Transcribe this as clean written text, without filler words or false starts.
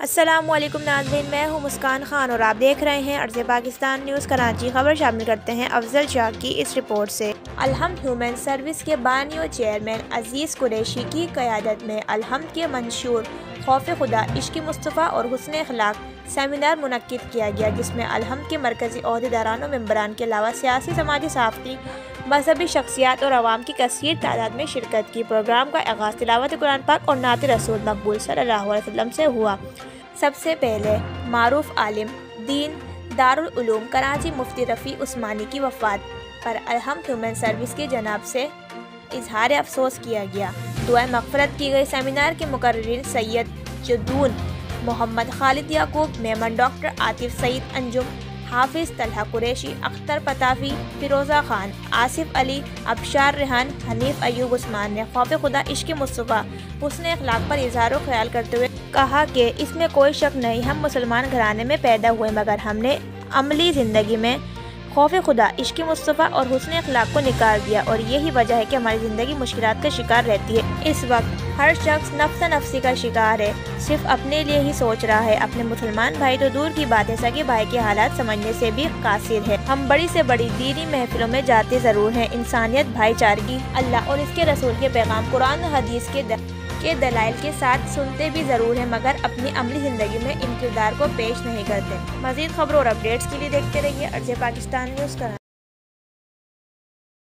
السلام علیکم ناظرین، میں ہوں مسکان خان اور آپ دیکھ رہے ہیں عرض پاکستان نیوز کراچی۔ خبر شامل کرتے ہیں افضل شاہ کی اس رپورٹ سے۔ الحمد ہیومن سروس کے بانی و چیئرمین عزیز قریشی کی قیادت میں الحمد کے منشور خوف خدا، عشق مصطفیٰ اور حسن اخلاق سیمینار منعقد کیا گیا، جس میں الحمد کے مرکزی عہدیداران و ممبران کے علاوہ سیاسی، سماجی، صحافتی، مذہبی شخصیات اور عوام کی کثیر تعداد میں شرکت کی۔ پروگرام کا آغاز تلاوت قرآن پاک اور نعت رسول مقبول صلی اللہ علیہ وسلم سے ہوا۔ سب سے پہلے معروف عالم دین دارالعلوم کراچی مفتی رفیع عثمانی کی وفات پر الحمد ہیومن سروس کی جناب سے اظہار افسوس کیا گیا۔ دعائے مغفرت کی گئی۔ سیمینار کے مقررین سید جدون محمد خالد یعقوب، میمن ڈاکٹر عاطف سعید انجم، حافظ طلحہ قریشی، اختر پتافی، فیروزہ خان، آصف علی، ابشار ریحان، حنیف ایوب عثمان نے خوف خدا، عشق مصطفیٰ، حسن اخلاق پر اظہار و خیال کرتے ہوئے کہا کہ اس میں کوئی شک نہیں، ہم مسلمان گھرانے میں پیدا ہوئے، مگر ہم نے عملی زندگی میں خوف خدا، عشق مصطفیٰ اور حسن اخلاق کو نکال دیا، اور یہی وجہ ہے کہ ہماری زندگی مشکلات کا شکار رہتی ہے۔ اس وقت ہر شخص نفس نفسی کا شکار ہے، صرف اپنے لیے ہی سوچ رہا ہے، اپنے مسلمان بھائی تو دور کی بات ہے، سگے بھائی کے حالات سمجھنے سے بھی قاصر ہے۔ ہم بڑی سے بڑی دینی محفلوں میں جاتے ضرور ہیں، انسانیت، بھائی چارگی، اللہ اور اس کے رسول کے پیغام، قرآن و حدیث کے دلائل کے ساتھ سنتے بھی ضرور ہیں، مگر اپنی عملی زندگی میں ان کردار کو پیش نہیں کرتے۔ مزید خبروں اور اپڈیٹس کے لیے دیکھتے رہیے عرض پاکستان نیوز کراچی۔